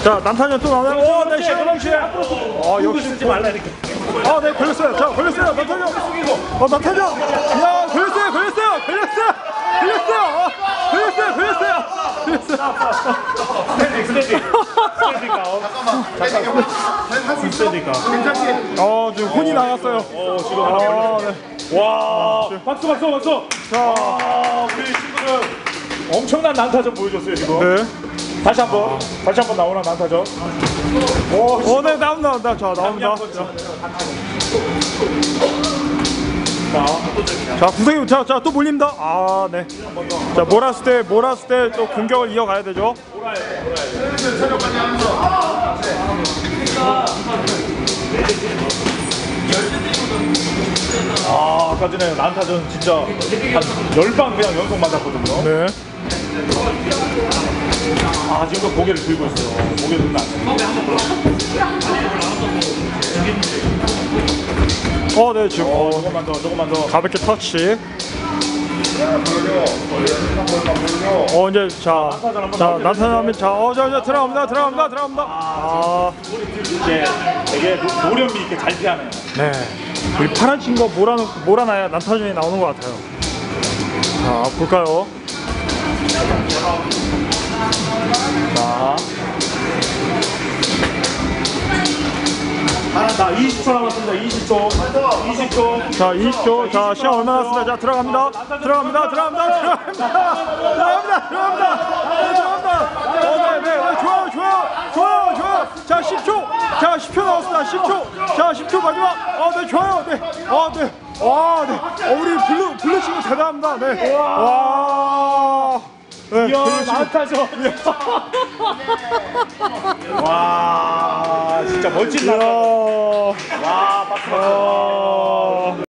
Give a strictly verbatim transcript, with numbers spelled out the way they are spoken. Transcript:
자, 난타전 또 나와요. 오, 네, 시원시. 아, 역시 쓰지 말라 이렇게. 아, 네, 걸렸어요. 자, 걸렸어요. 난타전. 어, 난타전. 야, 걸렸어요. 걸렸어요. 걸렸어요. 걸렸어요. 어, 걸렸어요. 걸렸어요. 걸렸어요. 스탠딩, 스탠딩. 스탠딩가. 잠깐만. 스탠딩가. 스탠딩가. 괜찮지? 어, 지금 혼이 나갔어요. 어, 지금 하나 걸렸어. 네. 와, 박수, 박수, 박수. 자, 아, 우리 친구들 엄청난 난타전 보여줬어요 지금. 네. 다시 한번, 다시 한번 나오나 난타전. 오, 어, 네, 나온다, 나온다. 자, 나옵니다. 자, 자, 구성이, 자, 자, 또 몰립니다. 아, 네. 자, 몰았을 때, 몰았을 때 또 공격을 이어가야 되죠. 아, 아까 전에 난타전 진짜 한 열 방 그냥 연속 맞았거든요. 네. 아, 지금도 고개를 들고 있어요. 고개 들면 안 돼. 어, 네, 지금. 어, 어, 조금만 더, 조금만 더. 가볍게 터치. 어, 이제, 자, 자, 나타나면, 자, 어, 자, 자, 들어갑니다, 들어갑니다, 들어갑니다. 아, 이제 되게 노- 노련미 있게 잘 피하네요. 네. 우리 파란 친구 몰아, 몰아놔야 난타전이 나오는 것 같아요. 자, 볼까요? 자, 자, 이십 초 남았습니다. 이십 초. 이십 초. 자, 이십 초. 자, 시간 얼마 남았습니다. 자, 들어갑니다. 들어갑니다. 들어갑니다. 들어갑니다. 들어갑니다. 들어갑니다. 네, 들어갑니다. 어, 네, 네, 네. 좋아요, 좋아요. 좋아요, 좋아요. 자, 십 초. 자, 십 초 남았습니다. 십 초. 자, 십 초 마지막. 어, 네, 좋아요. 네. 어, 네. 와, 네. 어, 우리 블루, 블루 친구 대단합니다. 네. 와. 네, 이야, 블루 친구. 난타전. 와, 진짜 멋진 난타전. 이야. 와, 박수. 아.